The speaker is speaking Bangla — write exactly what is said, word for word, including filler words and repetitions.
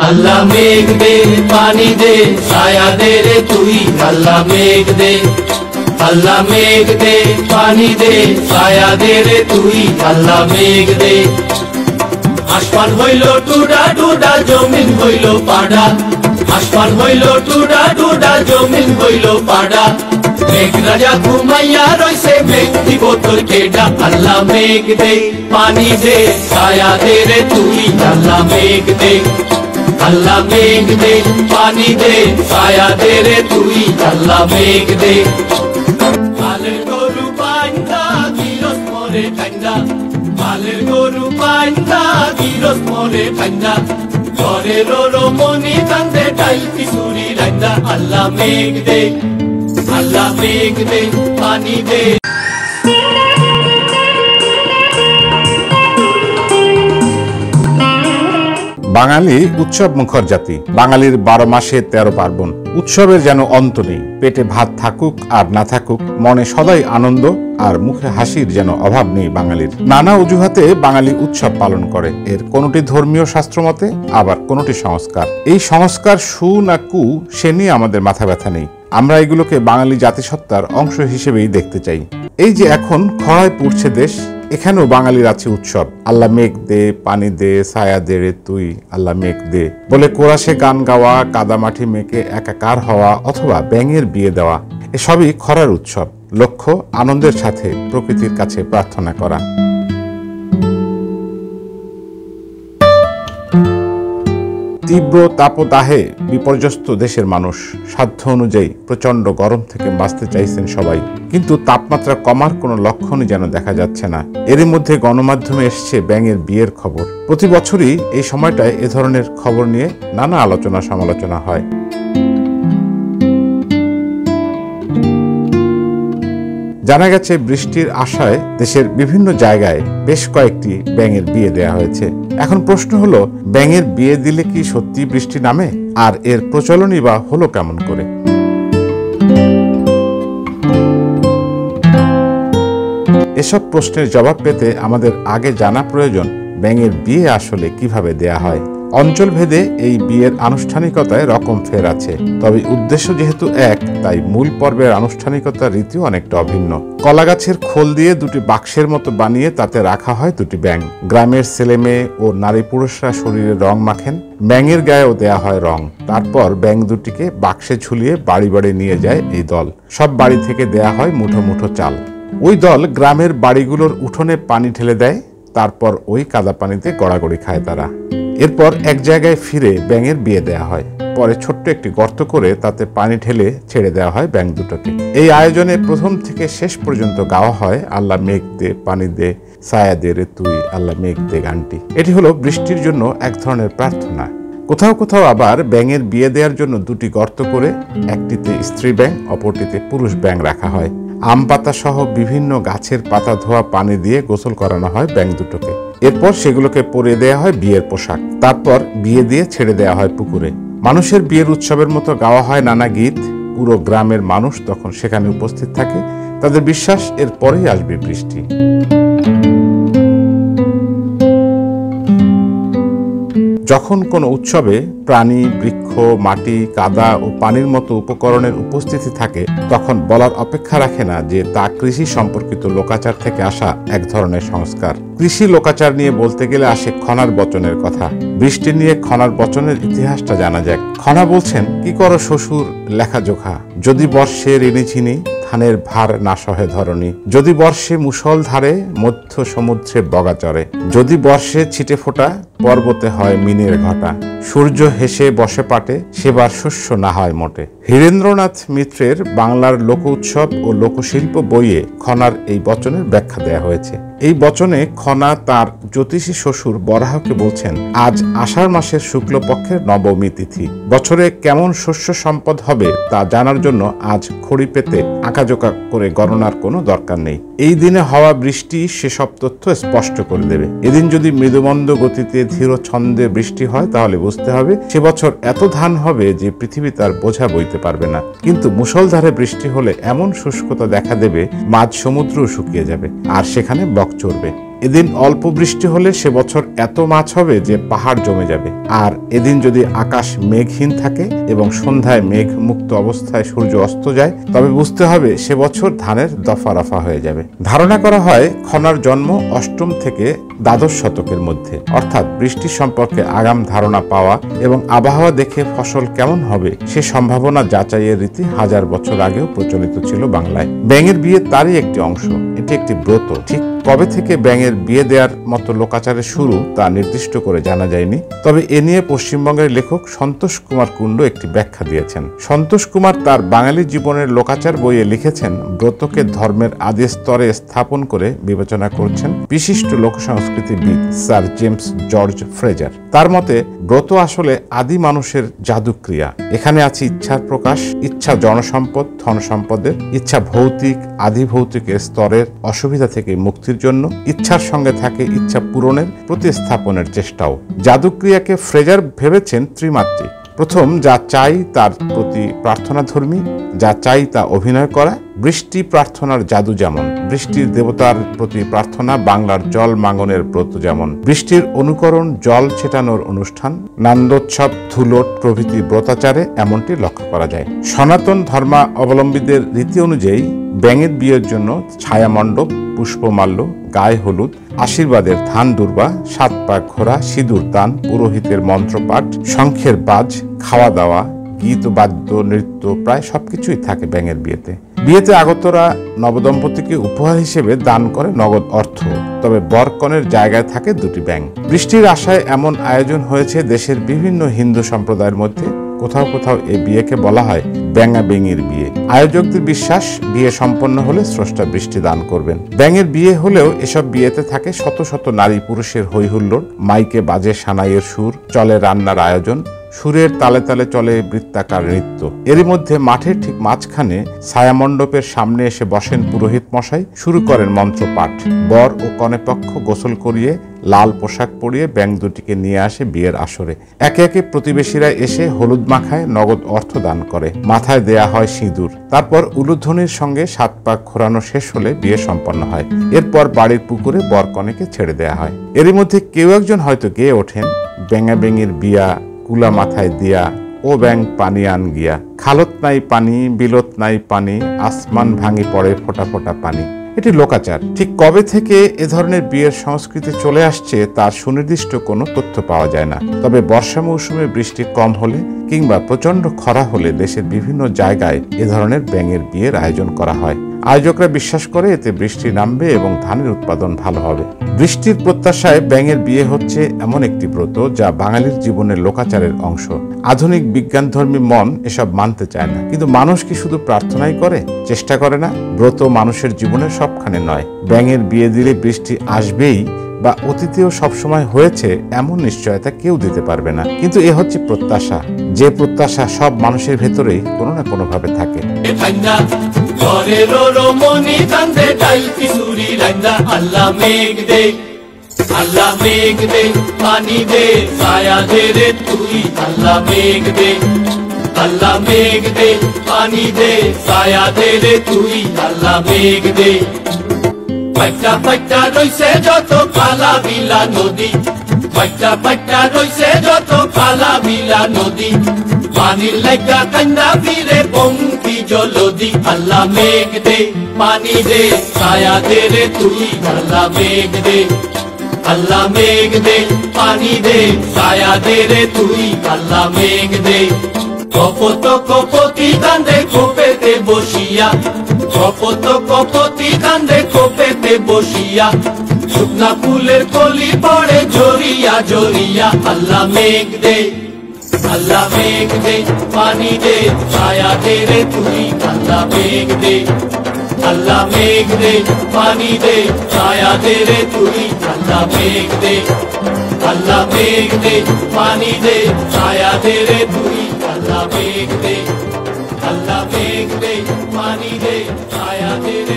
আল্লাহ মেঘ দে পানি দে ছায়া দে রে তুই আল্লাহ মেঘ দে আল্লাহ মেঘ দে পানি দে ছায়া দে রে তুই আল্লাহ মেঘ দে আসমান হইল টুডা টুডা জমিন হইল পাড়া আসমান হইল টুডা টুডা জমিন হইল পাড়া মেঘ রাজা ঘুমাইয়া রইছে মেঘ দিব তোর কেডা আল্লাহ মেঘ দে পানি দে ছায়া দে রে তুই আল্লাহ মেঘ দে আল্লাহ মেঘ দে পানি দে ছায়া দে রে তুই আল্লাহ মেঘ দে পালের গরু পাইন্দা গিরস মরে ঠান্ডা পালের গরু পাইন্দা গিরস মরে ঠান্ডা ঘরের রমণী কান্দে টাইপি সুরি রান্দা আল্লাহ মেঘ দে আল্লাহ মেঘ দে পানি দে বাঙালি উৎসব মুখর জাতি। বাঙালির বারো মাসে তেরো পার্বণ। উৎসবের যেন অন্ত নেই। পেটে ভাত থাকুক আর না থাকুক, মনে সদাই আনন্দ আর মুখে হাসির যেন অভাব নেই বাঙালির। নানা অজুহাতে বাঙালি উৎসব পালন করে। এর কোনটি ধর্মীয় শাস্ত্রমতে, আবার কোনটি সংস্কার। এই সংস্কার সু না কু সে নিয়ে আমাদের মাথা ব্যথা নেই। আমরা এগুলোকে বাঙালি জাতিসত্তার অংশ হিসেবেই দেখতে চাই। এই যে এখন খরায় পুড়ছে দেশ, এখানেও বাঙালির আছে উৎসব। আল্লাহ মেঘ দে পানি দে ছায়া দে রে তুই আল্লাহ মেঘ দে বলে কোরাসে গান গাওয়া, কাদামাটি মেঘে একাকার হওয়া অথবা ব্যাঙের বিয়ে দেওয়া, এসবই খরার উৎসব। লক্ষ্য আনন্দের সাথে প্রকৃতির কাছে প্রার্থনা করা। তীব্র তাপদাহে বিপর্যস্ত দেশের মানুষ সাধ্য অনুযায়ী প্রচন্ড গরম থেকে বাঁচতে চাইছেন সবাই, কিন্তু তাপমাত্রা কমার কোনো লক্ষণই যেন দেখা যাচ্ছে না। এরই মধ্যে গণমাধ্যমে এসছে ব্যাঙের বিয়ের খবর। প্রতি বছরই এই সময়টায় এ ধরনের খবর নিয়ে নানা আলোচনা সমালোচনা হয়। জানা গেছে বৃষ্টির আশায় দেশের বিভিন্ন জায়গায় বেশ কয়েকটি ব্যাঙের বিয়ে দেয়া হয়েছে। এখন প্রশ্ন হলো, ব্যাঙের বিয়ে দিলে কি সত্যি বৃষ্টি নামে? আর এর প্রচলনই বা হলো কেমন করে? এসব প্রশ্নের জবাব পেতে আমাদের আগে জানা প্রয়োজন ব্যাঙের বিয়ে আসলে কিভাবে দেয়া হয়। অঞ্চল ভেদে এই বিয়ের আনুষ্ঠানিকতায় রকম ফের আছে, তবে উদ্দেশ্য যেহেতু এক, তাই মূল পর্বের আনুষ্ঠানিকতার রীতিও অনেকটা অভিন্ন। কলা গাছের খোল দিয়ে দুটি বাক্সের মতো বানিয়ে তাতে রাখা হয় দুটি ব্যাঙ। গ্রামের ছেলে মেয়ে ও নারী পুরুষরা শরীরে রং মাখেন, ব্যাঙের গায়েও দেয়া হয় রং। তারপর ব্যাঙ দুটিকে বাক্সে ঝুলিয়ে বাড়ি বাড়ি নিয়ে যায় এই দল। সব বাড়ি থেকে দেয়া হয় মুঠো মুঠো চাল। ওই দল গ্রামের বাড়িগুলোর উঠোনে পানি ঢেলে দেয়, তারপর ওই কাদা পানিতে গড়াগড়ি খায় তারা। এরপর এক জায়গায় ফিরে ব্যাঙের বিয়ে দেয়া হয়। পরে ছোট্ট একটি গর্ত করে তাতে পানি ঢেলে ছেড়ে দেওয়া হয় ব্যাঙ দুটোকে। এই আয়োজনে প্রথম থেকে শেষ পর্যন্ত গাওয়া হয় আল্লাহ মেঘ দে পানি দে ছায়া দে রে তুই আল্লাহ মেঘ দে গানটি। এটি হলো বৃষ্টির জন্য এক ধরনের প্রার্থনা। কোথাও কোথাও আবার ব্যাঙের বিয়ে দেওয়ার জন্য দুটি গর্ত করে একটিতে স্ত্রী ব্যাঙ, অপরটিতে পুরুষ ব্যাঙ রাখা হয়। আম পাতা সহ বিভিন্ন গাছের পাতা ধোয়া পানি দিয়ে গোসল করানো হয় ব্যাঙ দুটোকে। এরপর সেগুলোকে পরিয়ে দেওয়া হয় বিয়ের পোশাক। তারপর বিয়ে দিয়ে ছেড়ে দেওয়া হয় পুকুরে। মানুষের বিয়ের উৎসবের মতো গাওয়া হয় নানা গীত। পুরো গ্রামের মানুষ তখন সেখানে উপস্থিত থাকে। তাদের বিশ্বাস এর পরেই আসবে বৃষ্টি। যখন কোনো উৎসবে প্রাণী, বৃক্ষ, মাটি, কাদা ও পানির মতো উপকরণের উপস্থিতি থাকে, তখন বলার অপেক্ষা রাখে না যে তা কৃষি সম্পর্কিত লোকাচার থেকে আসা এক ধরনের সংস্কার। কৃষি লোকাচার নিয়ে বলতে গেলে আসে খনার বচনের কথা। বৃষ্টি নিয়ে খনার বচনের ইতিহাসটা জানা যাক। খনা বলছেন, কি করো শ্বশুর লেখাজোখা, যদি বর্ষে ঋণী ছিনি ধানের ভার না সহে ধরণী, যদি বর্ষে মুষল ধারে মধ্য সমুদ্রে বগা চড়ে, যদি বর্ষে ছিটে ফোটা পর্বতে হয় মিনের ঘটা, সূর্য হেসে বসে পাটে সেবার শস্য না হয় মোটে। হীরেন্দ্রনাথ মিত্রের বাংলার লোক উৎসব ও লোকশিল্প বইয়ে খনার এই বচনের ব্যাখ্যা দেয়া হয়েছে। এই বচনে খনা তার জ্যোতিষী শ্বশুর বরাহকে বলছেন, আজ আষাঢ় মাসের শুক্লপক্ষের নবমী তিথি, বছরে কেমন শস্য সম্পদ হবে তা জানার জন্য আজ খড়ি পেতে আঁকাজোকা করে গণনার কোনো দরকার নেই। এই দিনে হওয়া বৃষ্টি সেসব তথ্য স্পষ্ট করে দেবে। এদিন যদি মৃদুমন্দ গতিতে ধীর ছন্দে বৃষ্টি হয়, তাহলে বুঝতে হবে সে বছর এত ধান হবে যে পৃথিবী তার বোঝা বইতে পারবে না। কিন্তু মুষলধারে বৃষ্টি হলে এমন শুষ্কতা দেখা দেবে মাঝ সমুদ্র শুকিয়ে যাবে আর সেখানে বক চড়বে। এদিন অল্প বৃষ্টি হলে সে বছর এত মাছ হবে যে পাহাড় জমে যাবে। আর এদিন যদি আকাশ মেঘহীন থাকে এবং সন্ধ্যায় মেঘ মুক্ত অবস্থায় সূর্য অস্ত যায়, তবে বুঝতে হবে সে বছর ধানের দফা রফা হয়ে যাবে। ধারণা করা হয় খনার জন্ম অষ্টম থেকে দ্বাদশ শতকের মধ্যে, অর্থাৎ বৃষ্টি সম্পর্কে আগাম ধারণা পাওয়া এবং আবহাওয়া দেখে ফসল কেমন হবে সে সম্ভাবনা যাচাইয়ের রীতি হাজার বছর আগেও প্রচলিত ছিল বাংলায়। ব্যাঙের বিয়ে তারই একটি অংশ। এটি একটি ব্রত। ঠিক কবে থেকে ব্যাঙের বিয়ে দেওয়ার মতো লোকাচারের শুরু তা নির্দিষ্ট করে জানা যায়নি, তবে এ নিয়ে পশ্চিমবঙ্গের লেখক সন্তোষ কুমার কুণ্ডু একটি ব্যাখ্যা দিয়েছেন। সন্তোষ কুমার তার বাঙালি জীবনের লোকাচার বইয়ে লিখেছেন, ব্রতকে ধর্মের আদি স্তরে স্থাপন করে বিবেচনা করছেন বিশিষ্ট লোকসংস্কৃতিবিদ স্যার জেমস জর্জ ফ্রেজার। তার মতে ব্রত আসলে আদি মানুষের জাদুক্রিয়া। এখানে আছে ইচ্ছার প্রকাশ, ইচ্ছা জনসম্পদ ধন সম্পদের, ইচ্ছা ভৌতিক আদি ভৌতিকের স্তরের অসুবিধা থেকে মুক্তির জন্য, ইচ্ছার সঙ্গে থাকে ইচ্ছা পূরণের প্রতিস্থাপনের চেষ্টাও। জাদুক্রিয়াকে ফ্রেজার ভেবেছেন ত্রিমাত্রিক। প্রথম, যা চাই তার প্রতি প্রার্থনাধর্মী, যা চাই তা অভিনয় করা। বৃষ্টি প্রার্থনার জাদু যেমন, বৃষ্টির দেবতার প্রতি প্রার্থনা বাংলার জল মাঙ্গনের ব্রত যেমন, বৃষ্টির অনুকরণ জল ছেটানোর অনুষ্ঠান, নান্দোৎসব ধুলোট প্রভৃতি ব্রতাচারে এমনটি লক্ষ্য করা যায়। সনাতন ধর্মাবলম্বীদের রীতি অনুযায়ী ব্যাঙের বিয়ের জন্য ছায়ামণ্ডপ, পুষ্পমাল্য, গায়ে হলুদ, আশীর্বাদের ধান দুর্বা, সাত পাক ঘোরা, সিঁদুর দান, পুরোহিতের মন্ত্রপাঠ, শঙ্খের বাজ, খাওয়া দাওয়া, গীত বাদ্য নৃত্য প্রায় সবকিছুই থাকে ব্যাঙের বিয়েতে। বিয়েতে আগতরা নবদম্পতিকে উপহার হিসেবে দান করে নগদ অর্থ, তবে বরকনের জায়গায় থাকে দুটি ব্যাঙ। বৃষ্টির আশায় এমন আয়োজন হয়েছে দেশের বিভিন্ন হিন্দু সম্প্রদায়ের মধ্যে। কোথাও কোথাও এই বিয়েকে বলা হয় ব্যাঙা বেঙির বিয়ে। আয়োজকদের বিশ্বাস, বিয়ে সম্পন্ন হলে স্রষ্টা বৃষ্টি দান করবেন। ব্যাঙের বিয়ে হলেও এসব বিয়েতে থাকে শত শত নারী পুরুষের হৈহুল্লোড়, মাইকে বাজে সানাইয়ের সুর, চলে রান্নার আয়োজন, সুরের তালে তালে চলে বৃত্তাকার নৃত্য। এরই মধ্যে মাঠের ঠিক মাঝখানে ছায়ামণ্ডপের সামনে এসে বসেন পুরোহিত মশাই, শুরু করেন মন্ত্রপাঠ। বর ও কনেপক্ষ গোসল করিয়ে লাল পোশাক পরিয়ে ব্যাঙ দুটিকে নিয়ে আসে বিয়ের আসরে। একে একে প্রতিবেশীরা এসে হলুদ মাখায়, নগদ অর্থ দান করে। মাথায় দেয়া হয় সিঁদুর। তারপর উলুধ্বনির সঙ্গে সাত পাক ঘোরানো শেষ হলে বিয়ে সম্পন্ন হয়। এরপর বাড়ির পুকুরে বর কনেকে ছেড়ে দেয়া হয়। এরই মধ্যে কেউ একজন হয়তো গেয়ে ওঠেন, ব্যাঙা বেঙির বিয়া কুলা মাথায় দিয়া, ও ব্যাং পানি আন গিয়া, খালত নাই পানি বিলত নাই পানি, আসমান ভাঙি পড়ে ফোটা ফোটা পানি। এটি লোকাচার। ঠিক কবে থেকে এ ধরনের বিয়ের সংস্কৃতি চলে আসছে তার সুনির্দিষ্ট কোনো তথ্য পাওয়া যায় না, তবে বর্ষা মৌসুমে বৃষ্টি কম হলে কিংবা প্রচন্ড খরা হলে দেশের বিভিন্ন জায়গায় এ ধরনের ব্যাঙের বিয়ের আয়োজন করা হয়। আয়োজকরা বিশ্বাস করে এতে বৃষ্টি নামবে এবং ধানের উৎপাদন ভালো হবে। বৃষ্টির প্রত্যাশায় ব্যাঙের বিয়ে হচ্ছে এমন একটি ব্রত যা বাঙালির জীবনের লোকাচারের অংশ। আধুনিক বিজ্ঞানধর্মী মন এসব মানতে চায় না, কিন্তু মানুষ কি শুধু প্রার্থনাই করে, চেষ্টা করে না? ব্রত মানুষের জীবনের সবখানে নয়। ব্যাঙের বিয়ে দিলে বৃষ্টি আসবেই বা অতীতেও সবসময় হয়েছে এমন নিশ্চয়তা কেউ দিতে পারবে না, কিন্তু এ হচ্ছে প্রত্যাশা। যে প্রত্যাশা সব মানুষের ভেতরেই কোনো না কোনো ভাবে থাকে। আল্লাহ মেঘ দে, আল্লাহ মেঘ দে, পানি দে, ছায়া দে রে তুই। আল্লাহ মেঘ দে, আল্লাহ মেঘ দে, পানি দে, ছায়া দে রে তুই। আল্লাহ মেঘ দে। পাইটা পাইটা রইছে যত কালা বিলা নদী, পাইটা পাইটা রইছে যত কালা বিলা নদী, পানির লাইগা কান্না ফিরে পঙ্কি জলদি। আল্লাহ মেঘ দে, পানি দে, ছায়া দে রে তুই। আল্লাহ মেঘ দে, আল্লাহ মেঘ দে, পানি দে, ছায়া দে রে তুই। আল্লাহ মেঘ দে। কপত কপতি কান্দে কোপেতে বসিয়া, কপত কপতি কান্দে কোপেতে বসিয়া, শুকনা ফুলের কলি পড়ে জড়িয়া জড়িয়া। আল্লাহ মেঘ দে, আল্লাহ মেঘ দে, পানি দে, ছায়া দে রে তুই। আল্লাহ মেঘ দে, আল্লাহ মেঘ দে, পানি দে, ছায়া দে রে তুই। আল্লাহ মেঘ দে, আল্লাহ মেঘ দে, পানি দে, ছায়া দে রে তুই। আল্লাহ মেঘ দে।